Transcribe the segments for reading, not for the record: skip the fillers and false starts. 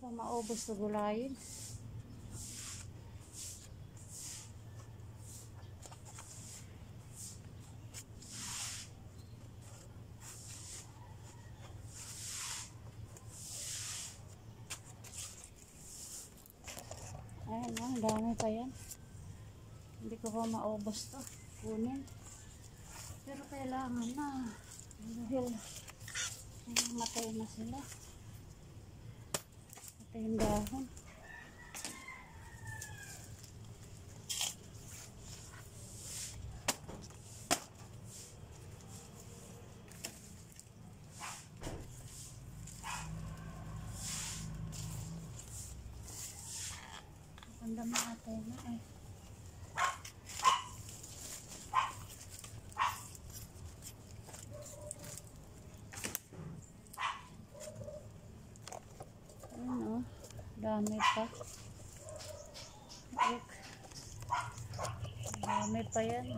pa maubos sa gulayin. Ayan o, dami pa yan. Hindi ko pa maubos to. Kunin. Pero kailangan na. Dahil matay na sila. Matay yung dahon. Ang dami matay na eh. Ayan o, dami pa. Look. Dami pa yan.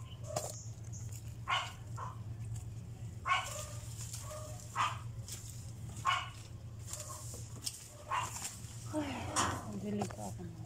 Ay, ang dilig pa ako na.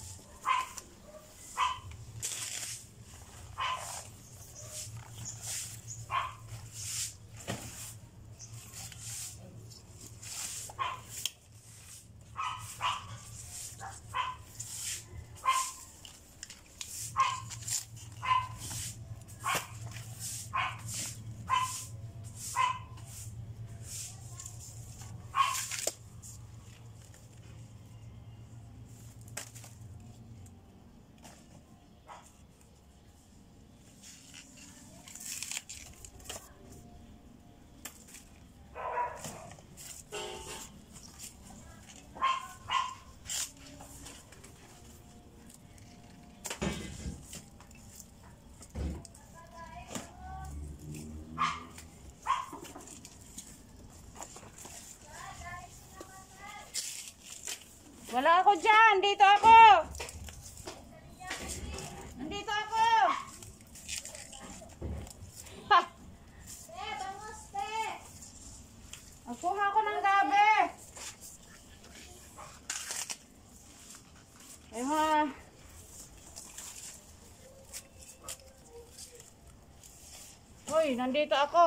Wala ako dyan. Dito ako. Nandito ako. Ha! Bangos, te. Kuha ko ng gabi. Ay ha. Hoy, nandito ako.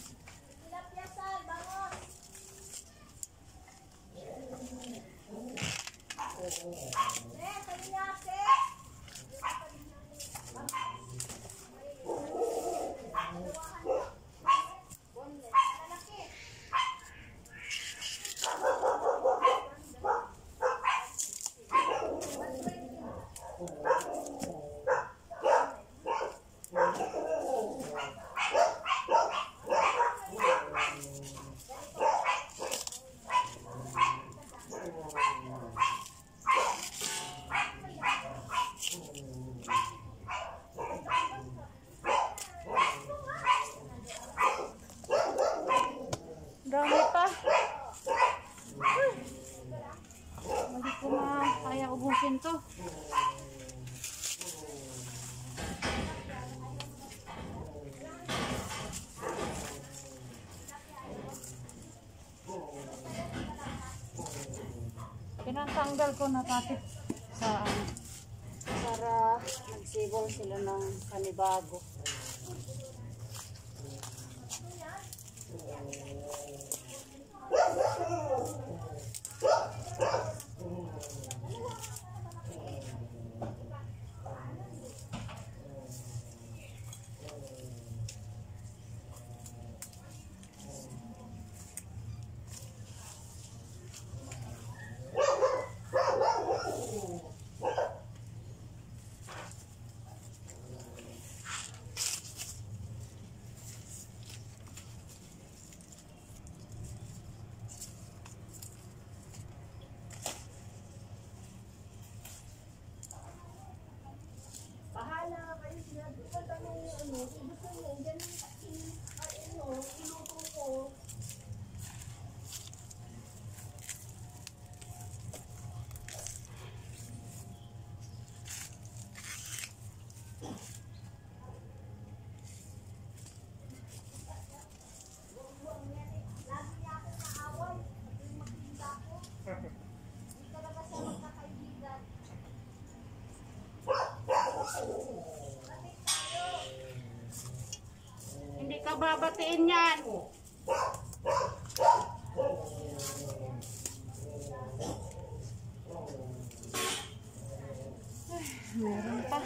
Dami pa. Hindi ko kaya ubusin to. Pinatanggal ko na tapit sa para magsibol sila ng kanibago. babatiin yan. Meron pa.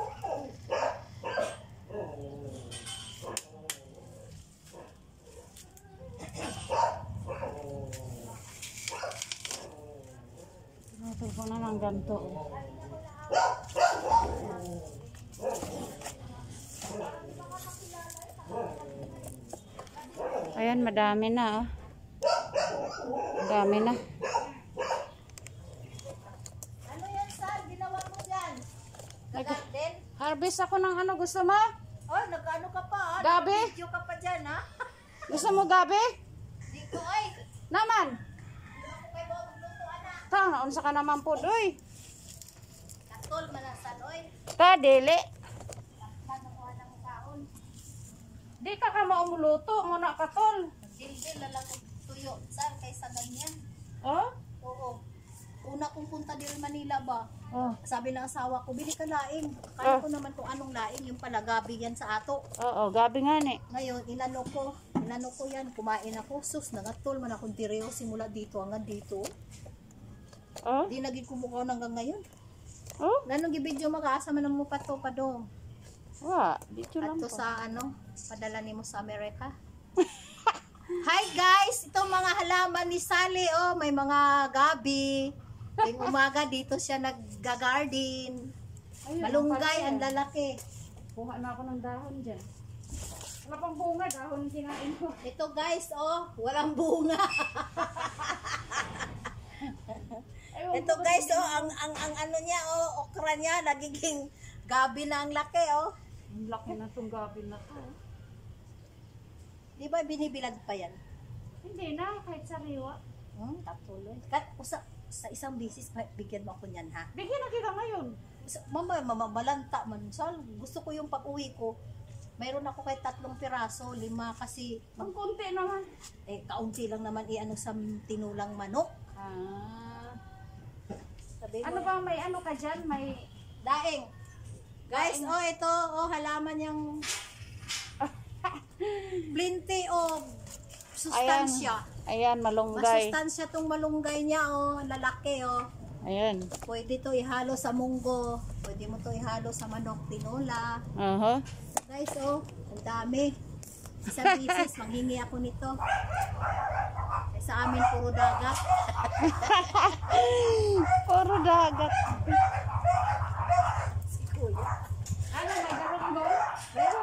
Ito ko na ng ganito. Ayan, madami na. Oh. Madami na. Ano yan, Sal? Ginawa mo dyan? Garden? Harvest ako ng ano. Gusto mo? Oh, nag-ano ka pa, ha? Gabi? Nag-video ka pa dyan, ha? Gusto mo gabi? Dito, ay. Naman. Ako kay Bob, magluto, anak. Ta, naunsa ka naman po, doy. Katol, malasan, oy. Ta, dili. Nakuha ng kaon. Di ka ka maumuluto. Muna ka, tol. Dildil, lalang tuyo. Sal, kaysa ganyan. Oh? Oo. Una kong punta din Manila ba? Oh. Sabi ng asawa ko, bili ka laing. Akala ko naman kung anong laing, yung pala gabi yan sa ato. Oo, gabi nga ni. Ngayon, inano ko yan, kumain ako. Sus, nagatol man akong direo simula dito hanggang dito. Oh? Di naging kumukaw hanggang ngayon. Oh? Ganong gibidyo makaasa man mo pato pa do. Wa, dito lang Ato po. sa ano, padala nimo sa Amerika. Hi guys, itong mga halaman ni Sally, oh, may mga gabi. Yung umaga dito siya nagga-garden. Ayun, Malunggay ang ang pala. lalaki. Kuha na ako ng dahon dyan. Wala pang bunga, dahon yung kinain ko. Ito guys, oh, walang bunga. Ayun, Ito guys, oh, ang ano niya, oh, okra niya, nagiging gabi na ang laki, oh. ang laki na itong gabi na to. Di ba binibilad pa yan? Hindi na, kahit sariwa. Tatuloy. Sa isang bisis, bigyan mo ako niyan, ha? Bigyan na kita ngayon. Mama, balanta man. Sal, gusto ko yung pag-uwi ko. Mayroon ako kay 3 piraso, 5 kasi, Ang konti naman. kaunti lang naman i-ano sa tinulang manok. Ah. Sabi Ano mo, ba, may ano ka dyan? May... daing. Guys, oh, ito, oh, halaman yung plenty of sustansya. Ayan, malunggay. Masustansya tong malunggay niya, oh, lalaki, oh. Ayan. Pwede to ihalo sa munggo. Pwede mo to ihalo sa manok tinola. Guys, oh, ang dami. Isang bisis, manghingi ako nito. Eh, sa amin, puro dagat. Puro dagat. Si Kuya. Ano, may garong mo? Meron.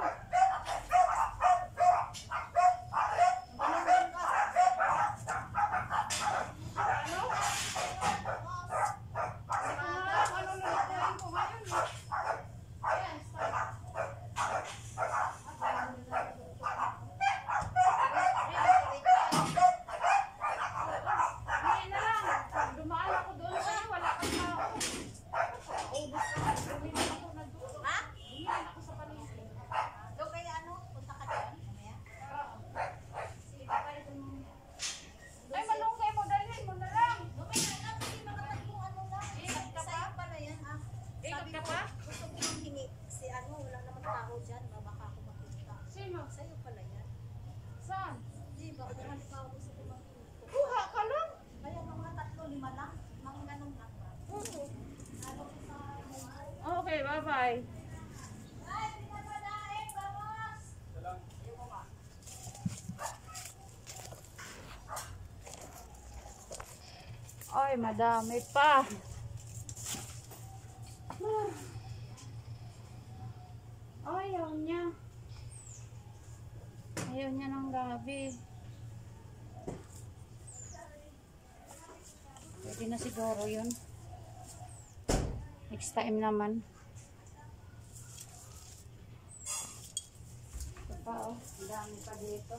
Hindi na lang. Dumaan ako doon sa'yo. Wala kang tao. Ubus ka na. Bumili ako na doon. Ha? Bumili ako sa palengke. Doon kaya ano? Punta ka doon? Mamaya? Sige, papayag ko mo. Ay, malunggay mo. Dalhin mo na lang. Mamaya na, kasi mga tatlong ano lang. Ikat ka pa? Sa'yo pala yan, ha? Ikat Sabi ka ko, pa? gusto ko manghingi. Si ano, wala namang tao dyan. Baka ako makita. Sino? Sa'yo pala yan. Saan? Di ba? Kung halimbawa gusto ko manghingi. Kuha ka lang. Kaya mga 3-5 lang. Mga ganun lang. Ano ko sa Okay, bye-bye. ay, pinapadaing, vamos! Ay, madami pa. Ayaw niya. Ayaw niya ng gabi. Pwede na siguro yun. Next time naman. Ito pa, oh. Ang dami pa dito.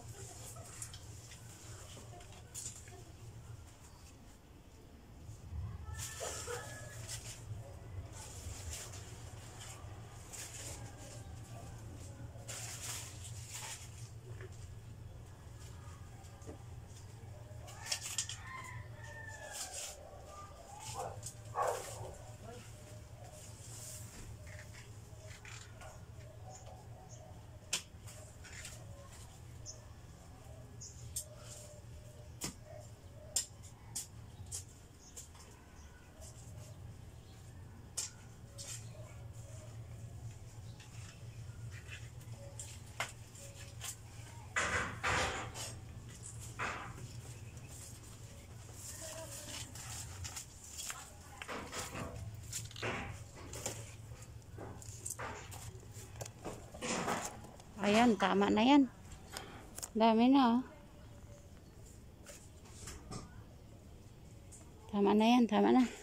Ayan, tama na yan. Dami na, oh. Tama na yan, tama na.